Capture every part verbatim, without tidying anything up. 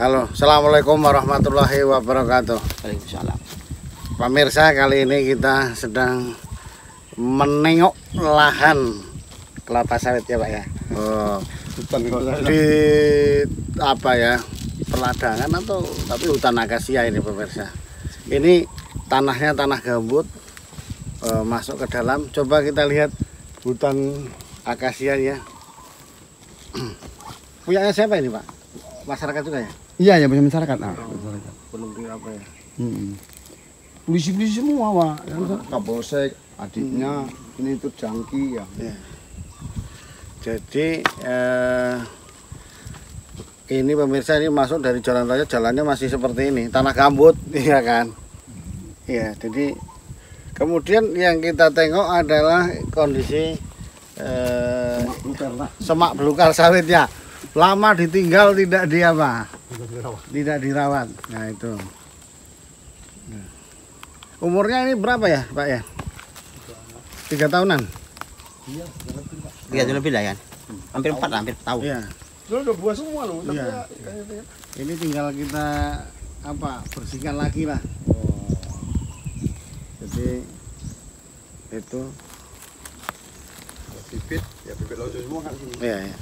Halo, assalamualaikum warahmatullahi wabarakatuh. Waalaikumsalam. Pemirsa, kali ini kita sedang menengok lahan kelapa sawit ya Pak ya. Oh, di apa ya, peladangan atau tapi hutan akasia ini pemirsa. Ini tanahnya tanah gambut, e, masuk ke dalam. Coba kita lihat hutan akasia ya. Punyanya siapa ini Pak? Masyarakat juga ya? Iya ya, punya masyarakat. Nah, oh, masyarakat. Belum di apa ya? Hmm. Polisi-polisi semua Pak. Yang Kapolsek, adiknya, hmm. ini itu Jangki ya. Ya. Jadi eh, ini pemirsa, ini masuk dari jalan raya, jalannya masih seperti ini, tanah gambut, iya kan? Iya, jadi kemudian yang kita tengok adalah kondisi eh, semak belukar sawitnya. Lama ditinggal, tidak di apa? Tidak dirawat. Nah itu. Nah. Umurnya ini berapa ya Pak ya? Tiga tahunan? Iya, tiga tahun lebih lah kan? Hampir empat lah, hampir tahun. Iya. Itu udah buah semua loh. Iya. Ya, kayak, ini tinggal kita apa bersihkan lagi lah. oh. Jadi itu Bibit, ya bibit lojo semua kan sini. iya, iya.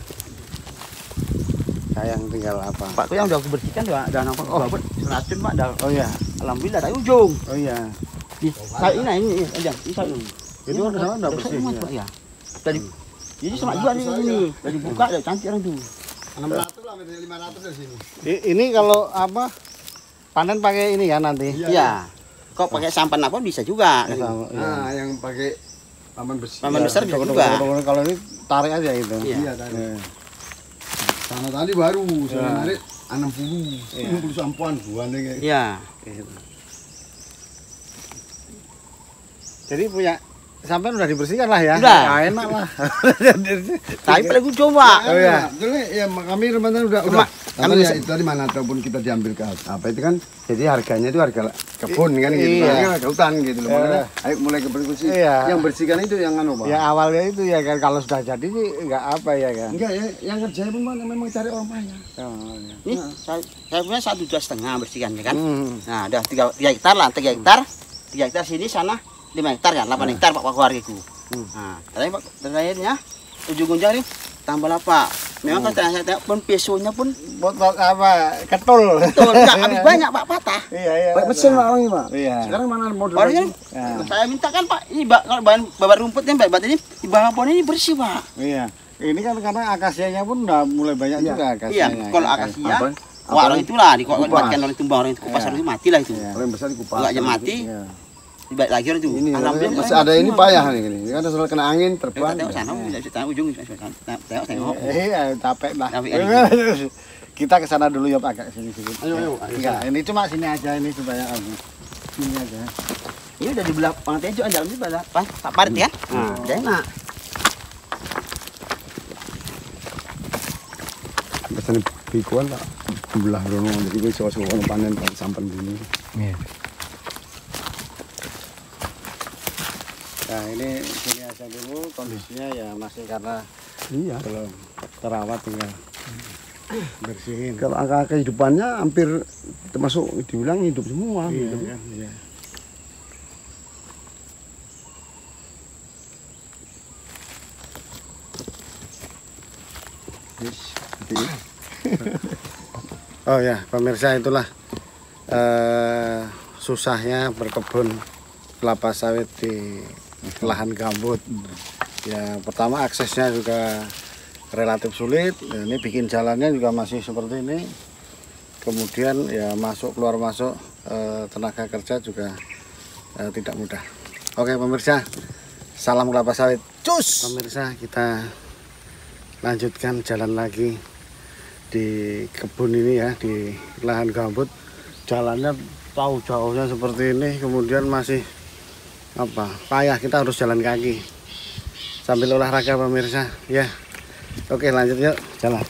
Sayang tinggal apa? Pak, itu yang udah aku bersihkan tuh, ada nampak oh, racun Pak, dah. Oh iya. Alhamdulillah dari ujung. Oh iya. Di saya ini ini aja, ini saya ini. Itu kan sama udah bersih ya. Pak ya. Tadi jadi semak juga di sini. Dari buka ada cantik orang tuh. enam ratus lah, lima ratus dari sini. Ini kalau apa? Panen pakai ini ya nanti. Iya. Kok pakai sampan apa bisa juga. Sama, iya. Nah, yang pakai paman besi. Paman besar bisa Dok- juga. dok- dok- Kalau ini tarik aja itu. Iya. Iya tadi. Iya. Sana tadi baru, saya Ya. narik enam puluh, Iya. enam puluh sampuan buahnya kayak. Iya. Gitu. Jadi punya sampai udah dibersihkan lah ya. Udah. Nah, enak lah. Tapi paling ujung Pak. Oh, iya. Jadi ya kami rencana udah Cuma, udah. Karena kami ya bisa- itu tadi mana ataupun kita diambil ke apa itu kan, jadi harganya itu harga kebun kan gitu, Iya. harga harga hutan gitu loh. Iya. Makanya ayo mulai ke bersih. Iya. Yang bersihkan itu yang anu Pak. Ya awalnya itu ya kan, kalau sudah jadi sih nggak apa ya kan. Enggak ya, yang kerjanya pun Pak, memang cari orang kaya. Oh, iya. Ini saya, saya punya satu dua setengah bersihkan ya kan. Hmm. Nah, udah tiga, tiga hektar lah, tiga hektar, tiga hektar sini sana lima hektar kan, delapan hektar Pak keluargaku. Hmm. Nah, tadi Pak terakhirnya ujung jari tambah apa? Memang kalau saya tengok pun pesonya pun Buat buat apa? Ketul. betul enggak habis banyak Pak patah. Iya iya. Pakai mesin Pak orangnya Pak. Iya. Sekarang mana model Orangnya Ya. saya minta kan Pak, ini ba- kalau bahan babat rumputnya babat ini di bawah pohon ini bersih Pak. Iya. Ini kan karena akasianya pun udah mulai banyak Iya. juga Iya, akasianya. kalau kan. akasia, Apa? wah orang itulah di Kupas. kuatkan orang tumbang orang itu kupas Iya. orang itu mati lah itu. Iya. Paling besar di kupas. Enggak aja mati, Iya. dibalik lagi orang itu. Ini Alhamdulillah masih ada ini payah nih ini. Ini kan soal kena angin Tengok terbang. tengok sana, tidak bisa tengok ujung, tengok tengok. Iya, capek lah. Capek Kita ke sana dulu ya Pak, agak sini sedikit. Ayo, ayo. Enggak, ini cuma sini aja ini supaya aku. Sini aja. Ini udah di belah pantai juga dalam ini pada pas Pak Parit ya. Nah, udah enak. Pesan bikuan Pak. Belah rono jadi gue soal-soal panen Pak sampan gini. Iya. Nah, ini sini aja dulu kondisinya ya masih karena Iya. belum terawat tinggal bersihin. Kalau angka kehidupannya hampir termasuk diulang hidup semua. Iya, gitu. kan? Iya. Yes, seperti ini. Oh ya, pemirsa, itulah eh, susahnya berkebun kelapa sawit di lahan gambut. Ya, pertama aksesnya juga relatif sulit. Ya, ini bikin jalannya juga masih seperti ini. Kemudian ya masuk keluar masuk eh, tenaga kerja juga eh, tidak mudah. Oke pemirsa, salam kelapa sawit. Cus! Pemirsa, kita lanjutkan jalan lagi di kebun ini ya, di lahan gambut. Jalannya tahu jauhnya seperti ini, kemudian masih apa payah, kita harus jalan kaki sambil olahraga pemirsa ya. Oke, lanjut yuk jalan.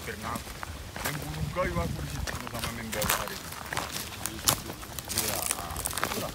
ternak. Membunuh kayu aku di situ sama menggawa hari. Iya, itulah.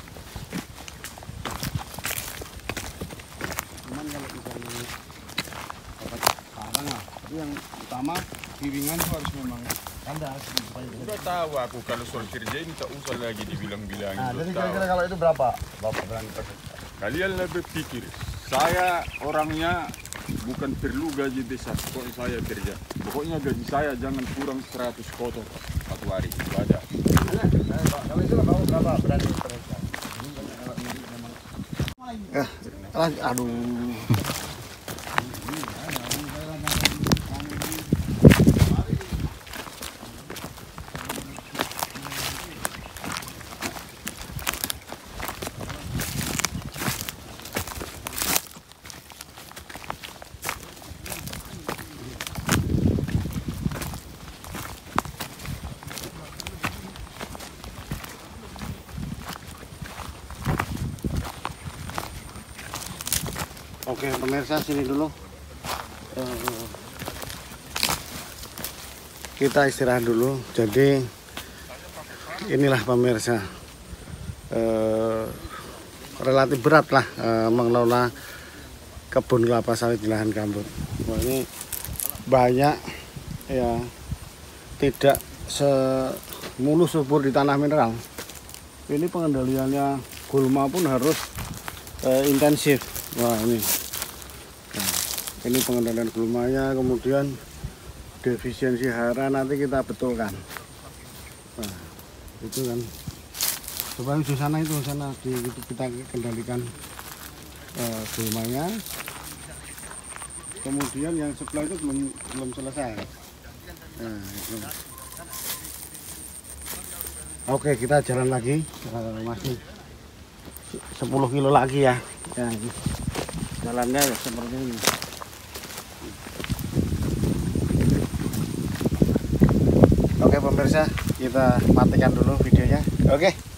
Cuman kalau misalnya dapat karang lah, tapi yang utama piringan itu harus memang kandas supaya bisa. Udah tahu aku kalau soal kerja ini tak usah lagi dibilang-bilangin. Nah, Udah jadi tahu. kira-kira kalau itu berapa? Bapak berani pakai? Kalian lebih pikir, saya orangnya bukan perlu gaji besar, pokoknya saya kerja. Pokoknya gaji saya jangan kurang seratus kotor satu hari, itu aja. Kalau itu bapak berapa berani pakai? Eh, lanjut. Aduh. Oke pemirsa, sini dulu. Eh, kita istirahat dulu. Jadi inilah pemirsa, eh, relatif berat lah eh, mengelola kebun kelapa sawit di lahan gambut. Wah, ini banyak ya, tidak semulus subur di tanah mineral. Ini pengendaliannya gulma pun harus eh, intensif. Wah ini, nah, ini pengendalian gulmanya, kemudian defisiensi hara nanti kita betulkan. Nah, itu kan supaya di sana itu sana di, itu kita kendalikan eh, gulmanya. Kemudian yang sebelah itu belum belum selesai. Nah, itu. Oke, kita jalan lagi, eh, masih sepuluh kilo lagi ya. Ya ini. Jalannya ya seperti ini. Oke pemirsa, kita matikan dulu videonya. Oke.